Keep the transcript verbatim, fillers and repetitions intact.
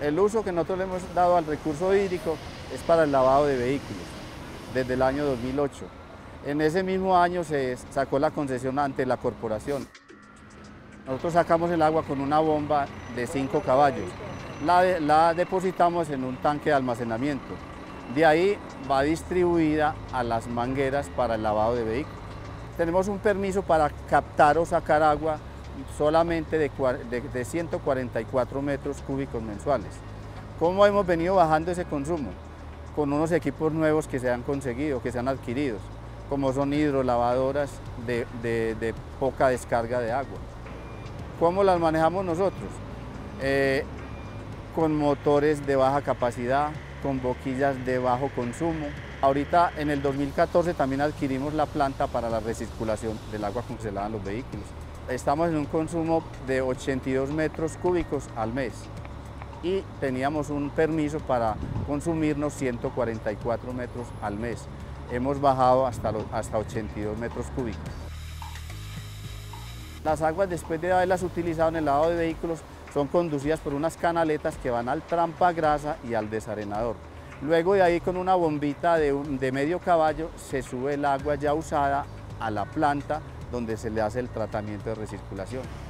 El uso que nosotros le hemos dado al recurso hídrico es para el lavado de vehículos, desde el año dos mil ocho. En ese mismo año se sacó la concesión ante la corporación. Nosotros sacamos el agua con una bomba de cinco caballos, la, de, la depositamos en un tanque de almacenamiento. De ahí va distribuida a las mangueras para el lavado de vehículos. Tenemos un permiso para captar o sacar agua solamente de, de, de ciento cuarenta y cuatro metros cúbicos mensuales. ¿Cómo hemos venido bajando ese consumo? Con unos equipos nuevos que se han conseguido, que se han adquirido, como son hidrolavadoras de, de, de poca descarga de agua. ¿Cómo las manejamos nosotros? Eh, con motores de baja capacidad, con boquillas de bajo consumo. Ahorita en el dos mil catorce también adquirimos la planta para la recirculación del agua con que se lavan los vehículos. Estamos en un consumo de ochenta y dos metros cúbicos al mes y teníamos un permiso para consumirnos ciento cuarenta y cuatro metros al mes. Hemos bajado hasta, los, hasta ochenta y dos metros cúbicos. Las aguas, después de haberlas utilizado en el lavado de vehículos, son conducidas por unas canaletas que van al trampagrasa y al desarenador. Luego de ahí, con una bombita de, un, de medio caballo, se sube el agua ya usada a la planta donde se le hace el tratamiento de recirculación.